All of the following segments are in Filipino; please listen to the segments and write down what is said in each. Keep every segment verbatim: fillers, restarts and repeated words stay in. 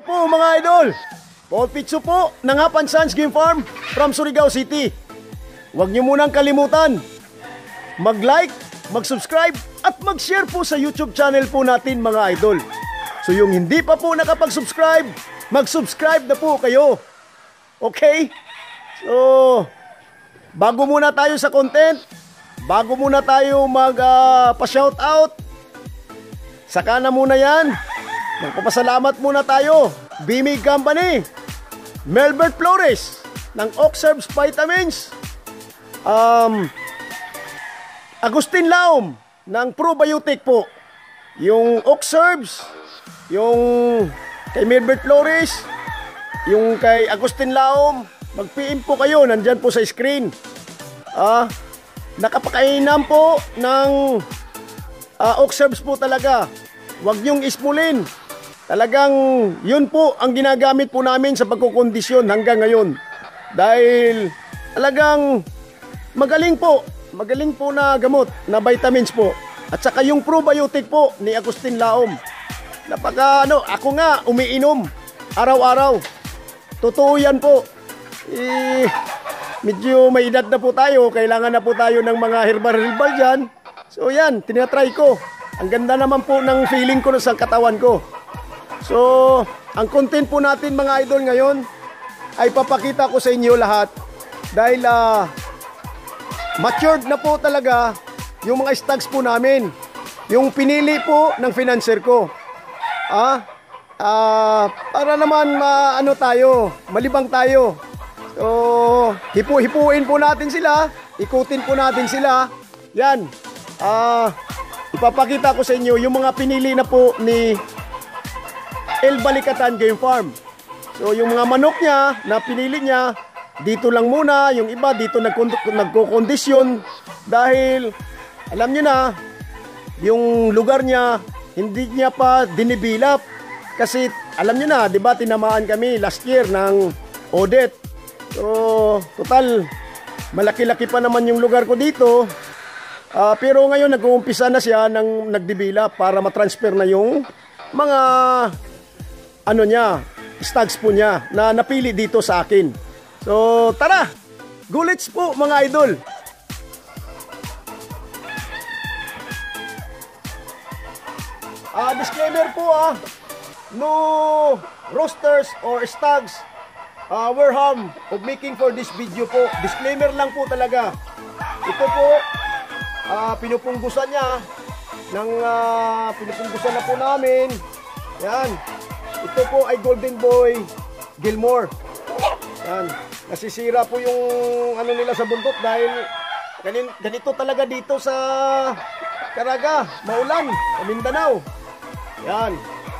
po mga idol, Paul Pitso po ng Hapan Sons Game Farm from Surigao City. Huwag niyo munang kalimutan mag-like, mag-subscribe at mag-share po sa YouTube channel po natin mga idol. So yung hindi pa po nakapag-subscribe, mag-subscribe na po kayo. Okay? So bago muna tayo sa content, bago muna tayo mag-pa-shoutout, uh, saka na muna yan. Magpapasalamat muna tayo. Bimig Company, Melbert Flores ng Oxherbs Vitamins, um, Agustin Laom ng Probiotic po. Yung Oxherbs, yung kay Melbert Flores, yung kay Agustin Laom, mag-P M po kayo, nandyan po sa screen. Ah, nakapakainan po ng uh, Oxherbs po talaga. Huwag niyong ismulin. Talagang yun po ang ginagamit po namin sa pagkukondisyon hanggang ngayon. Dahil talagang magaling po, magaling po na gamot, na vitamins po. At saka yung probiotic po ni Agustin Laom. Napaka ano, ako nga umiinom araw-araw. Totoo yan po. Eh, medyo may edad na po tayo, kailangan na po tayo ng mga herbal-herbal dyan. So yan, tinatry ko. Ang ganda naman po ng feeling ko sa katawan ko. So, ang content po natin mga idol ngayon ay papakita ko sa inyo lahat dahil uh, matured na po talaga yung mga stocks po namin. Yung pinili po ng financier ko. Ah, ah, para naman ma, ano tayo, malibang tayo. So, hipu-hipuin po natin sila, ikutin po natin sila. Yan. Ah, ipapakita ko sa inyo yung mga pinili na po ni El Balikatan Game Farm. So yung mga manok niya na pinili niya, dito lang muna, yung iba dito nagko-kondisyon dahil alam niyo na yung lugar niya hindi niya pa dinibilap kasi alam niyo na, 'di ba, tinamaan kami last year ng audit. So total malaki-laki pa naman yung lugar ko dito. Uh, pero ngayon nag-uumpisa na siya ng nagdevelop para matransfer na yung mga ano niya, stocks po niya na napili dito sa akin. So tara, gulits po mga idol. Ah, disclaimer po ah, no roosters or stags uh, were harmed of making for this video po. Disclaimer lang po talaga. Ito po Uh, pinupunggusan niya ng uh, pinupunggusan na po namin. Yan. Ito po ay Golden Boy Gilmore. Yan. Nasisira po yung ano nila sa buntot dahil ganin, ganito talaga dito sa Caraga, maulan, sa Mindanao. Yan.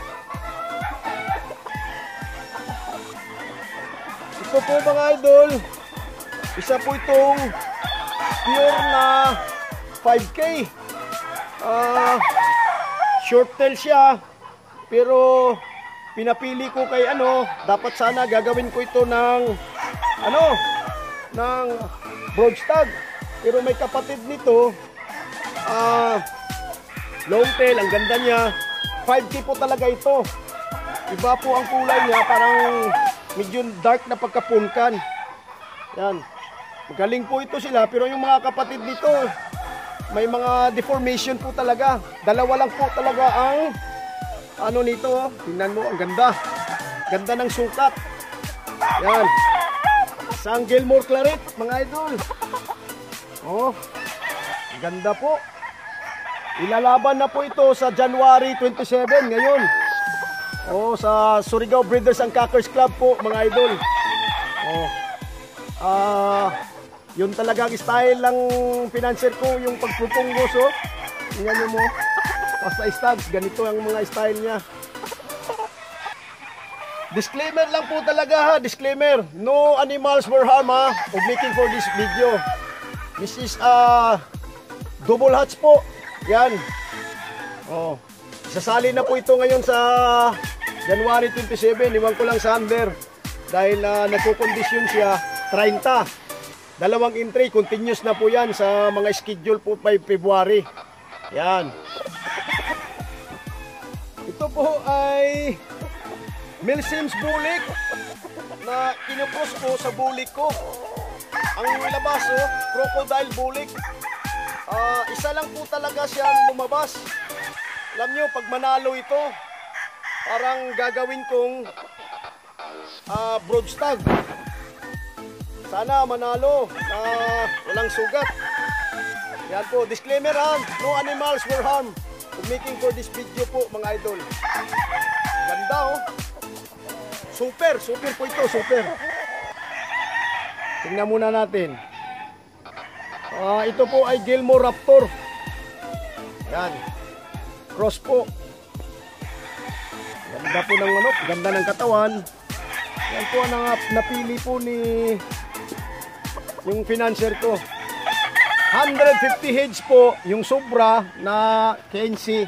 Ito po mga idol, isa po itong pure na five K. Uh, short tail siya, pero pinapili ko kay ano, dapat sana gagawin ko ito ng ano, ng broad stag. Pero may kapatid nito, uh, long tail, ang ganda niya. five K po talaga ito. Iba po ang kulay niya, parang medyo dark na pagkapunkan. Yan. Magaling po ito sila, pero yung mga kapatid nito, may mga deformation po talaga. Dalawa lang po talaga ang ano nito. Tingnan mo, ang ganda. Ganda ng sukat. Yan. Isang Gilmore Claret, mga idol. Oh, ganda po. Ilalaban na po ito sa January twenty-seven ngayon. Oh, sa Surigao Breeders and Cackers Club po, mga idol. Oh. Ah, uh, yun talagang style lang financier ko, yung pagpupunggos, oh. Tingnan nyo mo. Basta stags, ganito ang mga style niya. Disclaimer lang po talaga ha, disclaimer. No animals were harmed ha, of making for this video. This is uh, double hatch po. Yan. Oh. Sasali na po ito ngayon sa January twenty-seven. Iwan ko lang sa under. Dahil uh, nagkukondisyon siya thirty. Dalawang entry, continuous na po yan sa mga schedule po by February. Yan. Ito po ay Milsim's bulik na kinupos ko sa bulik ko. Ang labas, oh, crocodile bulik. Uh, isa lang po talaga siyang lumabas. Alam nyo, pag manalo ito, parang gagawin kong uh, brood stag. Sana manalo na uh, walang sugat. Yan po, disclaimer ha, no animals were harmed making for this video po mga idol. Ganda oh. Super, super po ito, super. Tingnan muna natin. Uh, ito po ay Gilmore Raptor. Yan. Cross po. Ganda po ng manok, ganda ng katawan. Yan po ang napili po ni yung financier ko. one hundred fifty heads po yung sobra na Kensi.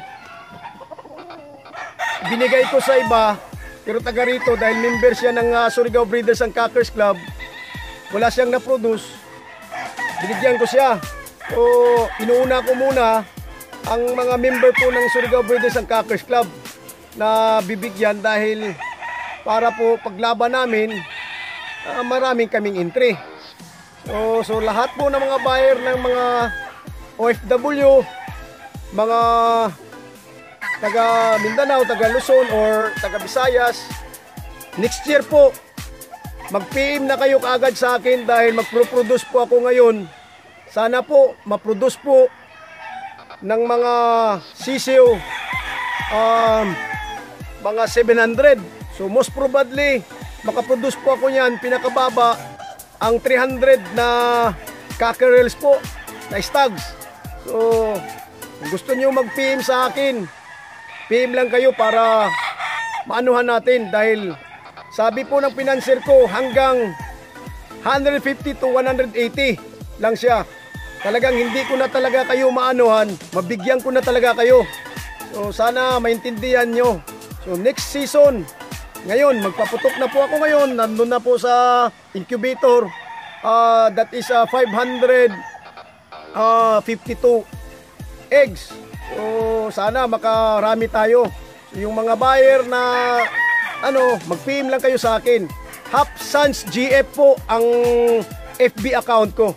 Binigay ko sa iba, pero taga rito dahil member siya ng uh, Surigao Breeders and Cockers Club. Wala siyang na-produce. Binigyan ko siya. So, inuuna ko muna ang mga member po ng Surigao Breeders and Cockers Club na bibigyan dahil para po paglaban namin, uh, maraming kaming entry. So, so lahat po ng mga buyer ng mga O F W, mga taga Mindanao, taga Luzon or taga Visayas, next year po mag-P M na kayo kaagad sa akin dahil magpro-produce po ako ngayon. Sana po ma-produce po ng mga sisiw um, mga seven hundred. So most probably makaproduce po ako niyan pinakababa ang three hundred na cockerels po na stags. So kung gusto niyo mag-P M sa akin, P M lang kayo para maanuhan natin dahil sabi po ng financier ko hanggang one fifty to one eighty lang siya. Talagang hindi ko na talaga kayo maanuhan, mabigyan ko na talaga kayo. So sana maintindihan nyo. So next season, ngayon magpaputok na po ako ngayon, nandun na po sa incubator. Uh, that is uh, five hundred fifty-two eggs. So sana makarami tayo. So, yung mga buyer na ano, mag-P M lang kayo sa akin. Hapsans G F po ang F B account ko.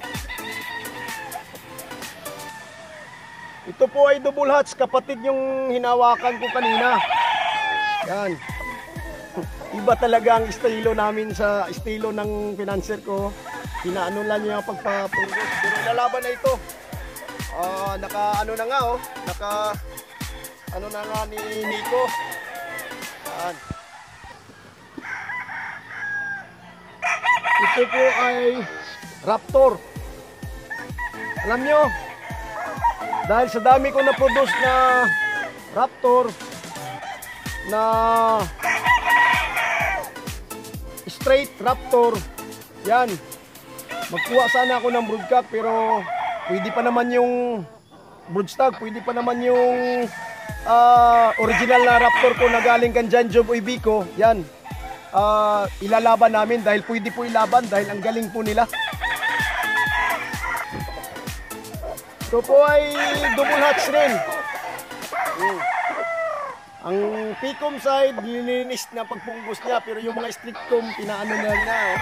Ito po ay double hats, kapatid yung hinawakan ko kanina. Yan. Iba talaga ang estilo namin sa estilo ng financier ko. Pinaano lang niya ang pagpapungos. Pero lalaban na ito. Uh, naka ano na nga oh. Naka ano na nga ni Nico. Yan. Ito po ay Raptor. Alam nyo, dahil sa dami ko na-produce na Raptor na straight Raptor, yan, magkuha sana ako ng broodcock pero pwede pa naman yung broodstag, pwede pa naman yung uh, original na Raptor ko na galing kan John Job Uibico, yan. Uh, ilalaban namin dahil pwede po ilaban dahil ang galing po nila. Ito po ay double hatch rin. Hmm. Ang picom side lininis na pagpunggos niya pero yung mga strictom pinaano na niya oh.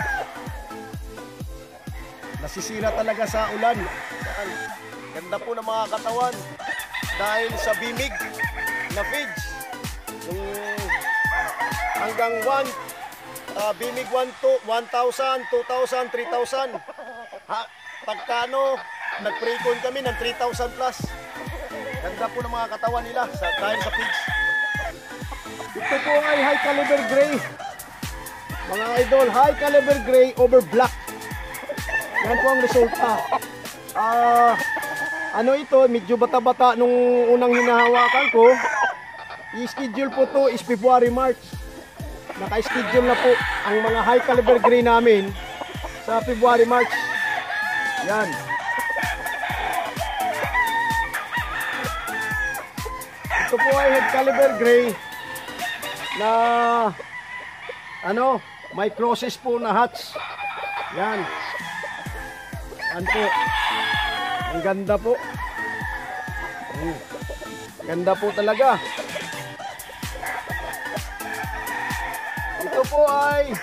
Nasisira talaga sa ulan. Ganda po ng mga katawan dahil sa bimig na feeds. Yung hanggang one, uh, bimig one thousand, two thousand, three thousand. Ha, pagkano, nag-precon kami ng three thousand plus. Ganda po ng mga katawan nila sa, dahil sa pigs. Ito po ay high caliber gray. Mga idol, high caliber gray over black. Yan po ang resulta. Ah, uh, ano ito, medyo bata-bata nung unang hinahawakan ko. I-schedule po to is February, March. Naka-schedule na po ang mga high caliber gray namin sa February, March. Yan. Ito po ay high caliber gray na ano, may crosses po na hatch. Yan. Yan po. Ang ganda po. Ganda po talaga. po ay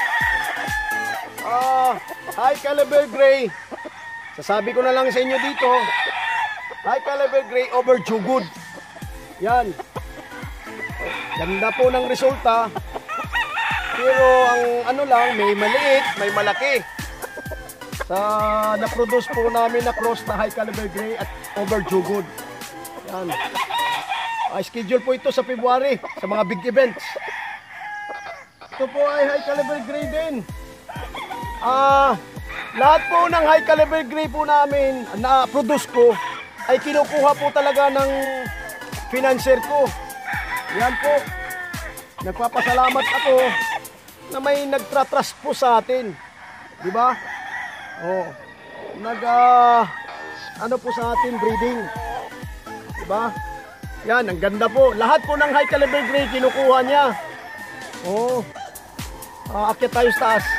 uh, high caliber gray. Sasabi ko na lang sa inyo dito, high caliber gray over jugod. Yan. Ganda po ng resulta. Pero ang ano lang, may maliit, may malaki. Sa na-produce po namin na cross na high caliber gray at over jugod. Yan. Uh, schedule po ito sa February sa mga big events. Ito po ay high caliber gray din. Ah, uh, lahat po ng high caliber gray po namin na produce ko ay kinukuha po talaga ng financier ko. Yan po. Nagpapasalamat ako na may nagtra-trust po sa atin. Di ba? Oh. Nag uh, ano po sa atin breeding. Di ba? Yan, ang ganda po. Lahat po ng high caliber gray kinukuha niya. Oh. Uh, akyat tayo sa taas.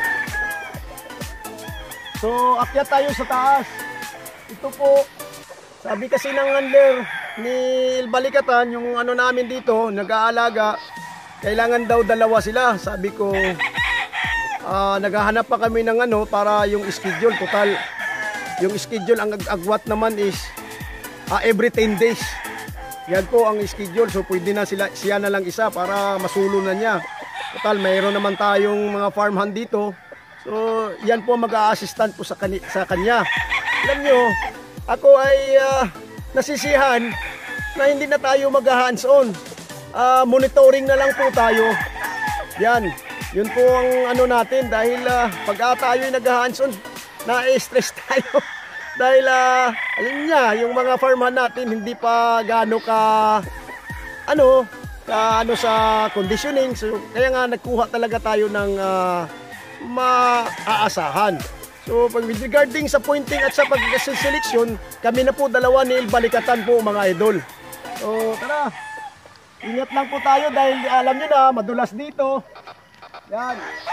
So, akyat tayo sa taas. Ito po, sabi kasi ng handler ni Balikatan, yung ano namin dito, nag-aalaga, kailangan daw dalawa sila. Sabi ko, uh, naghahanap pa kami ng ano para yung schedule. Total, yung schedule, ang agwat naman is uh, every ten days. Yan po ang schedule. So, pwede na sila, siya na lang isa para masulo na niya. Total, mayroon naman tayong mga farmhand dito. So, yan po mag-a-assistant po sa, kani sa kanya. Alam nyo, ako ay uh, nasisihan na hindi na tayo mag-hands-on. Uh, monitoring na lang po tayo. Yan, yun po ang ano natin dahil uh, pag tayo ay nag-hands-on, na-stress tayo. Dahil, uh, alam niya, yung mga farmhand natin hindi pa gaano ka, ano, ka, ano sa conditioning. So, kaya nga nagkuha talaga tayo ng uh, maaasahan. So, pag with regarding sa pointing at sa pag-selection, kami na po dalawa ni Balikatan po mga idol. So, tara. Ingat lang po tayo dahil alam nyo na, madulas dito. Yan.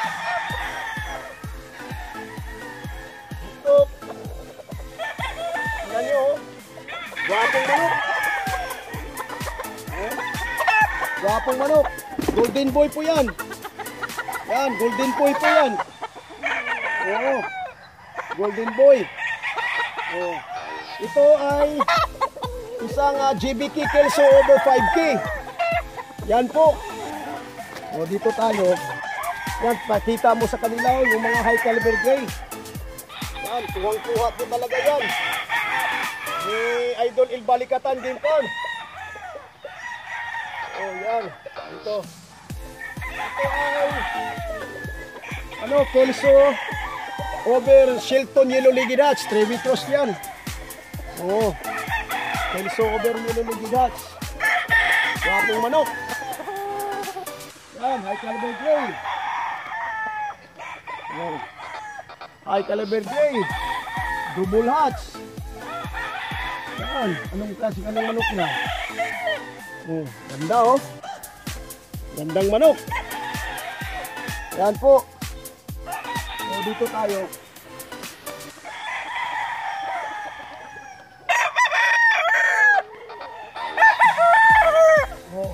Ito. Yan nyo. Gwapong manok. Eh? Gwapong manok. Golden boy po yan. Yan, golden boy po yan. Oo. Golden boy. Oh. Ito ay isang uh, G B K Kelso over five K. Yan po. O, dito tayo. Yan, pakita mo sa kanila yung mga high caliber gray. Yan, tuwang-tuwa po talaga yan. Ni Idol Il Balikatan din po. Oh, yan. Ito. Ito ay ano, Kelso over Shelton Yellow Ligi Dutch. Trevi Cross yan. Oh, Kelso over Yellow Ligi Dutch. Wapong manok. Yan, high caliber gray. Oh, high caliber gray. Double hatch. Yan, anong klase ka ng manok na? Oh, ganda oh. Gandang manok. Yan po. So, dito tayo. Oh.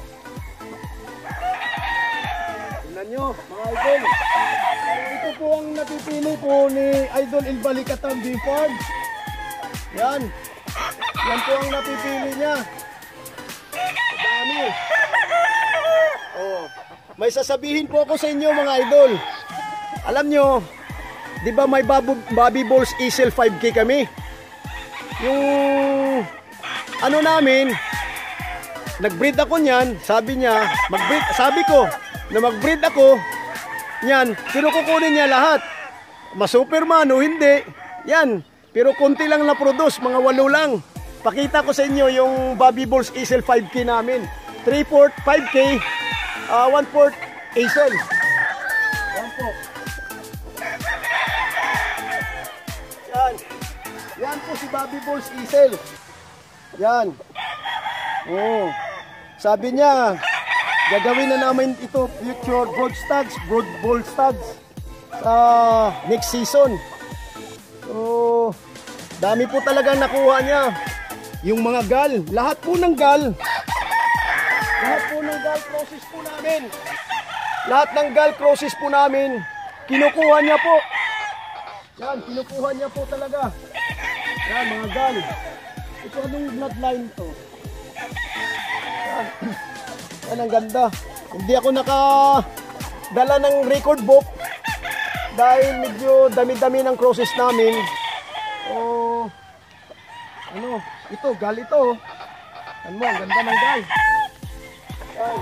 Tingnan nyo, mga idol. Ito po ang napipili po ni Idol Il Balikatan Biford. Yan. Yan po ang napipili niya. Dami. Oh. May sasabihin po ako sa inyo mga idol. Alam nyo, di ba may Babu, Bobby Balls Easel five K kami? Yung ano namin, nag-breed ako niyan, sabi niya, mag-breed, sabi ko, na mag-breed ako, niyan, pero kukunin niya lahat. Ma-superman o hindi, yan, pero konti lang na-produce, mga walo lang. Pakita ko sa inyo yung Bobby Balls Easel five K namin. three fourths five K, uh, one fourth Easel. Yan po. Yan. Yan po si Bobby Balls Easel. Yan. Oh. Sabi niya, gagawin na namin ito future broad stags, broad ball stags sa next season. So, dami po talagang nakuha niya. Yung mga gal, lahat po ng gal, lahat po ng gal process po namin. lahat ng gall crosses po namin, kinukuha niya po. Yan, kinukuha niya po talaga. Yan, mga gall. Ito anong bloodline to? Yan. Yan, ang ganda. Hindi ako nakadala ng record book dahil medyo dami-dami ng crosses namin. Oh, ano, ito, gall ito. Ano mo, ang ganda ng gall. Yan.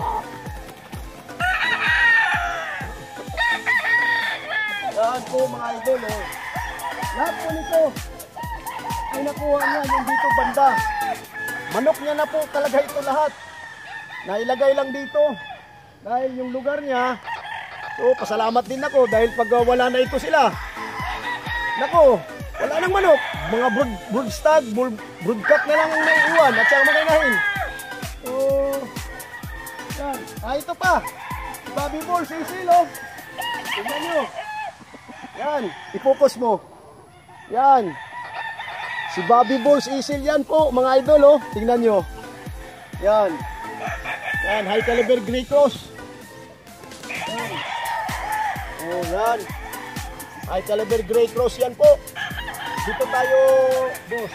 Yan po mga idol, oh. Lahat po nito ay nakuha niya yung dito banda. Manok niya na po talaga ito lahat. Nailagay lang dito dahil yung lugar niya. So pasalamat din ako dahil pag wala na ito sila, nako, wala nang manok. Mga brood, brood stag, brood, brood cock na lang ang naiiwan at saka makinahin. So yan. Ah, ito pa, Bobby Ball, sisil, oh. Tingnan nyo. Yan, i-focus mo. Yan. Si Bobby Balls Isil yan po, mga idol, oh. Tingnan nyo. Yan. Yan, high caliber gray cross. Yan. Oh, yan. High caliber gray cross yan po. Dito tayo, boss.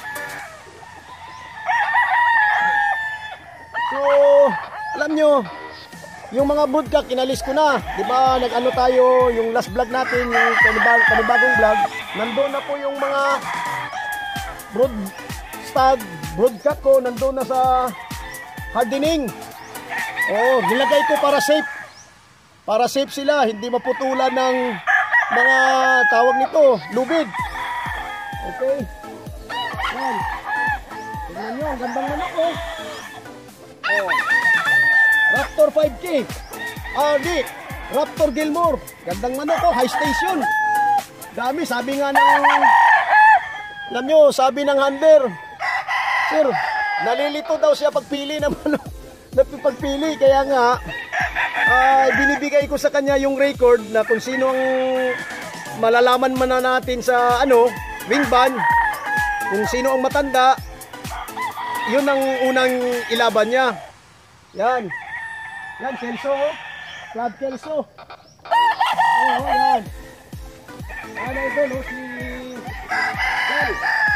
So, alam nyo, yung mga broodcock, kinalis ko na. Diba, nag-ano tayo, yung last vlog natin, yung panibag, panibagong vlog, nandoon na po yung mga brood stag, broodcock ko, nandoon na sa hardening. Oo, nilagay ko para safe. Para safe sila, hindi maputulan ng mga tawag nito, lubid. Okay. Yan. Tingnan nyo, ang gandang manok, oh. Oh. Raptor five K. Ah, di. Raptor Gilmore. Gandang manok ko, high station. Dami, sabi nga ng, alam nyo, sabi ng handler, sir, nalilito daw siya pagpili ng manok. Pagpili, kaya nga, uh, binibigay ko sa kanya yung record na kung sino ang malalaman man na natin sa, ano, wing ban, kung sino ang matanda, yun ang unang ilaban niya. Yan. Yan, Kelso, oh. Club Kelso. Oo, oh, yan. Yan, ito, no, si Gal.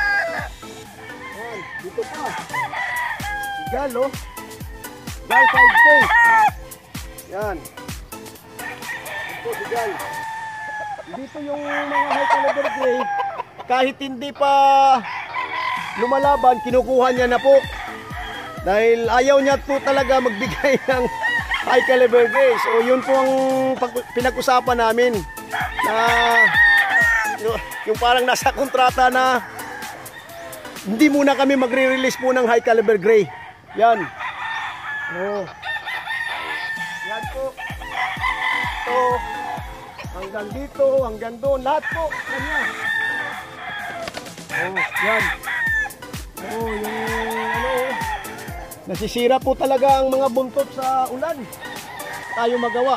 Yan, dito pa. Si Gal, oh. Gal five K. Yan. Ito, si Gal. Dito yung mga high caliber gray, kahit hindi pa lumalaban, kinukuha niya na po. Dahil ayaw niya po talaga magbigay ng high caliber gray. So yun po ang pinag-usapan namin. Na yung parang nasa kontrata na hindi muna kami magre-release po ng high caliber gray. Yan. Oh. Yan po. Ito. Hanggang dito, hanggang doon. Lahat po. Kanya. Oh, yan. Oh, yung ano, nasisira po talaga ang mga buntot sa ulan. Tayo magawa.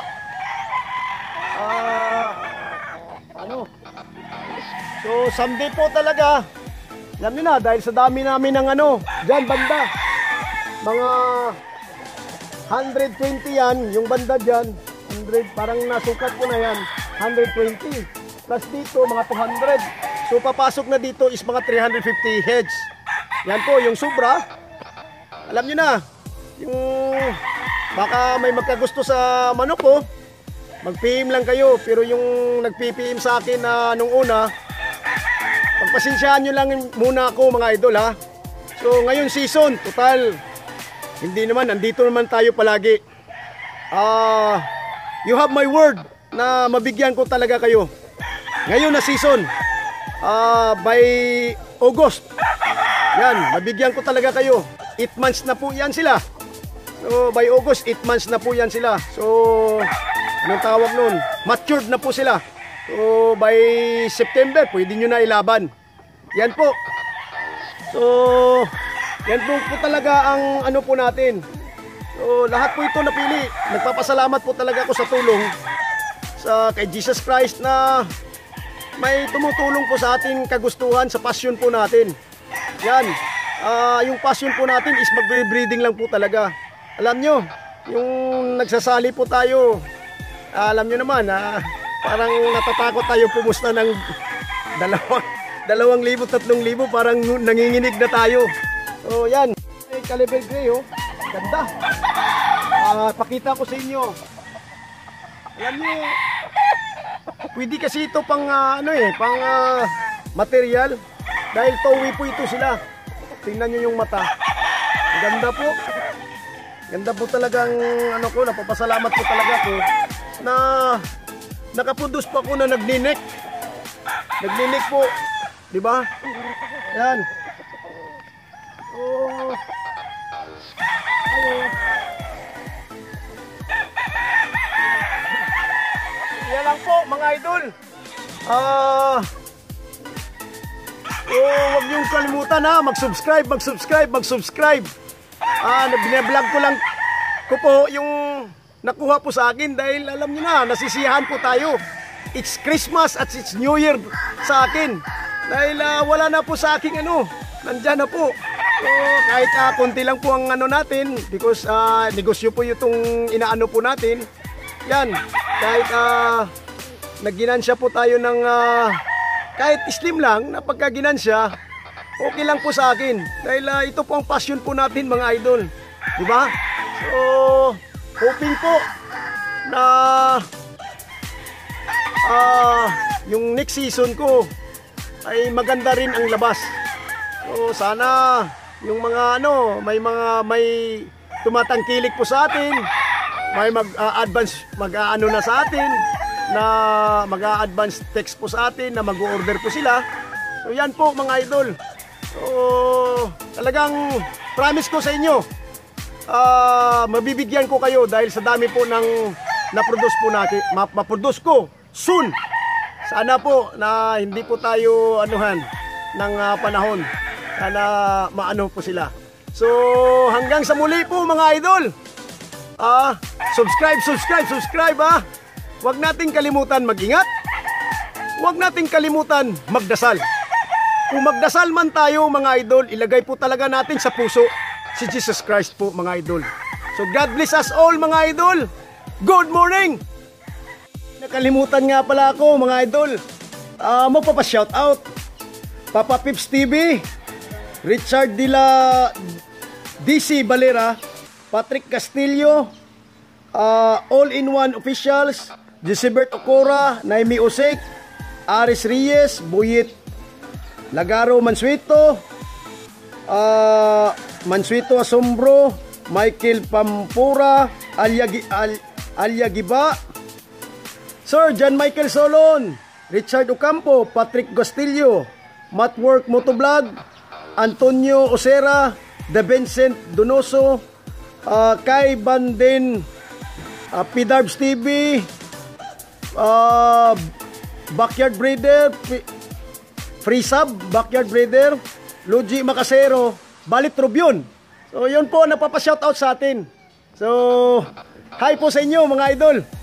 Ah, ano? So, someday po talaga, alam niyo na, dahil sa dami namin ng ano, dyan, banda. Mga one twenty yan, yung banda dyan, one hundred, parang nasukat ko na yan, one twenty. Plus dito, mga two hundred. So, papasok na dito is mga three fifty heads. Yan po, yung sobra. Alam nyo na, yung baka may magkagusto sa manok ko, mag-P M lang kayo. Pero yung nag-P M sa akin na nung una, pagpasensyahan nyo lang muna ako, mga idol, ha. So ngayon season, total, hindi naman, nandito naman tayo palagi. uh, You have my word na mabigyan ko talaga kayo. Ngayon na season, uh, by August, yan, mabigyan ko talaga kayo. eight months na po yan sila. So by August, eight months na po yan sila. So anong tawag nun? Matured na po sila. So by September, pwede nyo na ilaban. Yan po. So yan po, po talaga ang ano po natin. So lahat po ito napili. Nagpapasalamat po talaga ako sa tulong sa kay Jesus Christ na may tumutulong po sa ating kagustuhan, sa passion po natin. Yan. Uh, yung passion po natin is mag-breeding lang po talaga. Alam nyo, yung nagsasali po tayo, alam nyo naman, ah, parang natatakot tayo pumusta ng dalawang, dalawang libo, tatlong libo, parang nanginginig na tayo. So yan, eh, caliber gray oh, ganda. Ah, pakita ko sa inyo. Alam nyo, pwede kasi ito pang uh, ano eh, pang uh, material. Dahil towi po ito sila. Tingnan nyo yung mata. Ang ganda po. Ganda po talagang ano ko, napapasalamat po talaga ko na nakapundos pa ako na nagninek. Nagninek po. Diba? Yan. Oh. Ayun. Yan lang po mga idol. Ah... Uh, oh, wag niyong kalimutan ha, mag-subscribe, mag-subscribe, mag-subscribe. Ah, bine-vlog ko lang ko po yung nakuha po sa akin dahil alam niyo na, nasisiyahan po tayo. It's Christmas at it's New Year sa akin. Dahil uh, wala na po sa aking ano, nandyan na po. So, kahit uh, konti lang po ang ano natin because uh, negosyo po itong inaano po natin. Yan, kahit uh, nagginansya po tayo ng uh, kahit slim lang na pagkaginansya, okay lang po sa akin. Dahil uh, ito po ang passion po natin mga idol. Diba? So, hoping po na uh, yung next season ko ay maganda rin ang labas. So, sana yung mga ano, may mga may tumatangkilik po sa atin, may mag-advance, uh, mag-ano na sa atin, na mag-a-advance text po sa atin, na mag-order po sila. So yan po mga idol. So talagang promise ko sa inyo, uh, mabibigyan ko kayo dahil sa dami po ng na-produce po natin, ma-produce ko soon. Sana po na hindi po tayo anuhan ng uh, panahon. Sana maano po sila. So hanggang sa muli po mga idol. Ah, uh, subscribe, subscribe, subscribe ah. Huwag nating kalimutan mag-ingat. Huwag nating kalimutan magdasal. Kung magdasal man tayo mga idol, ilagay po talaga natin sa puso si Jesus Christ po mga idol. So God bless us all mga idol. Good morning! Nakalimutan nga pala ako mga idol. Uh, magpapa-shoutout. Papa Pips T V, Richard Dila, D C Valera, Patrick Castillo, uh, All-in-One Officials, Jesibert Ocora, Naimi Osek, Aris Reyes, Buyit Lagaro Mansueto, uh, Mansueto Asombro, Michael Pampura, Alya, Al, Alya Giba, Sir John Michael Solon, Richard Ocampo, Patrick Gastillo, Matwork Motovlog, Antonio Osera, The Vincent Donoso, uh, Kai Banden, uh, P Darbs T V, Uh, Backyard Breeder, Free Sub, Backyard Breeder, Luigi Macasero, Balit Trubyon. So yun po, napapa-shoutout sa atin. So, hi po sa inyo mga idol.